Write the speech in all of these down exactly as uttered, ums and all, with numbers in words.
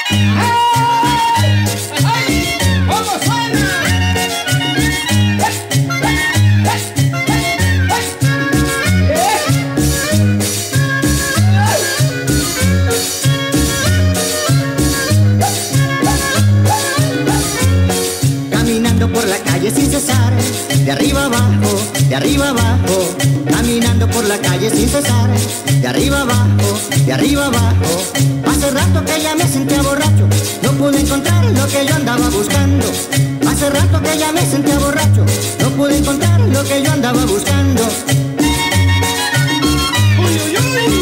Por la calle sin cesar, de arriba abajo, de arriba abajo, caminando por la calle sin cesar, de arriba abajo, de arriba abajo. Hace rato que ya me sentía borracho, no pude encontrar lo que yo andaba buscando. Hace rato que ya me sentía borracho, no pude encontrar lo que yo andaba buscando. Uy, uy, uy.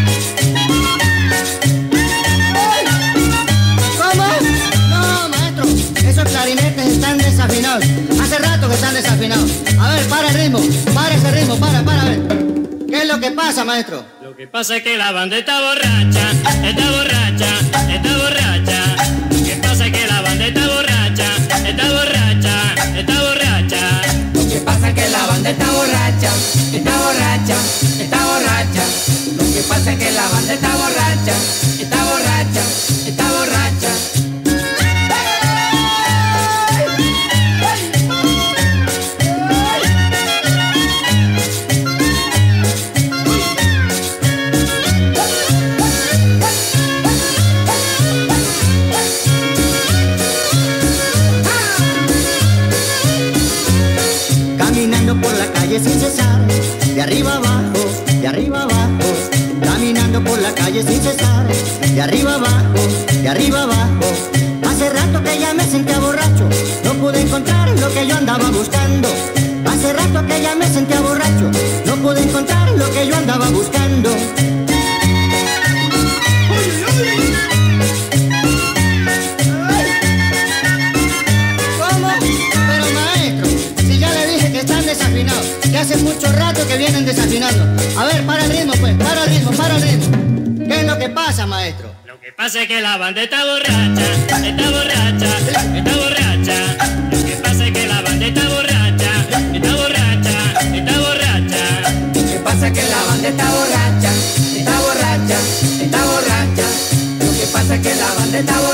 ¿Cómo? No, maestro, esos clarinetes están desafinados. Hace rato que están desafinados. A ver, para el ritmo, para ese ritmo, para, para, a ver. ¿Qué es lo que pasa, maestro? Lo que pasa es que la banda está borracha, está borracha, está borracha. Lo que pasa es que la banda está borracha, está borracha, está borracha. Lo que pasa es que la banda está borracha, está borracha, está borracha. Lo que pasa es que la banda está borracha, está borracha, está borracha. Por la calle sin cesar, de arriba abajo, de arriba abajo, caminando por la calle sin cesar, de arriba abajo, de arriba abajo. Hace rato que ya me sentía borracho, no pude encontrar lo que yo andaba buscando. Hace rato que ya me sentía borracho, no pude encontrar lo que yo andaba buscando. Desafinados, que hace mucho rato que vienen desafinando. A ver, para el ritmo pues, para el ritmo, para el ritmo. ¿Qué es lo que pasa, maestro? Lo que pasa es que la banda está borracha, está borracha, está borracha. Lo que pasa es que la banda está borracha, está borracha, está borracha. Lo que pasa es que la banda está borracha, está borracha, está borracha. Lo que pasa es que la banda está borracha.